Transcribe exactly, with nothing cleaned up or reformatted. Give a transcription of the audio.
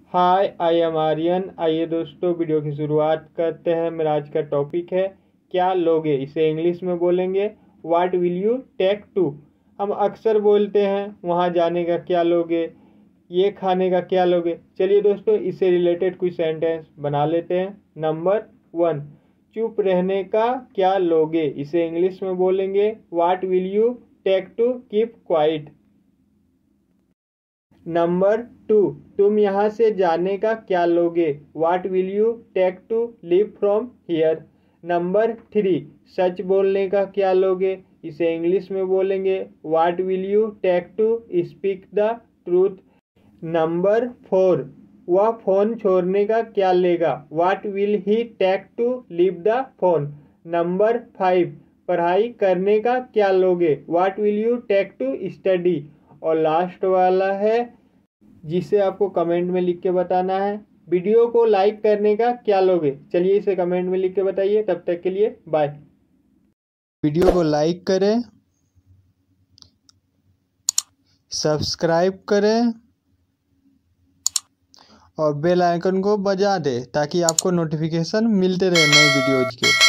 Hi, I am Aryan. आइए दोस्तों, video की शुरुआत करते हैं। मेरा आज का टॉपिक है क्या लोगे। इसे इंग्लिश में बोलेंगे what will you take to. हम अक्सर बोलते हैं वहाँ जाने का क्या लोगे, ये खाने का क्या लोगे। चलिए दोस्तों, इससे रिलेटेड कुछ सेंटेंस बना लेते हैं। नंबर वन, चुप रहने का क्या लोगे। इसे इंग्लिश में बोलेंगे what will you take to keep quiet. Number two, तुम यहाँ से जाने का क्या लोगे। What will you take to leave from here. Number three, सच बोलने का क्या लोगे। इसे इंग्लिश में बोलेंगे what will you take to speak the truth. Number four, वह फोन छोड़ने का क्या लेगा। What will he take to leave the phone. Number five, पढ़ाई करने का क्या लोगे। What will you take to study. और लास्ट वाला है जिसे आपको कमेंट में लिख के बताना है, वीडियो को लाइक करने का क्या लोगे। चलिए इसे कमेंट में लिख के बताइए। तब तक के लिए बाय। वीडियो को लाइक करें, सब्सक्राइब करें और बेल आइकन को बजा दें ताकि आपको नोटिफिकेशन मिलते रहे नई वीडियोज के।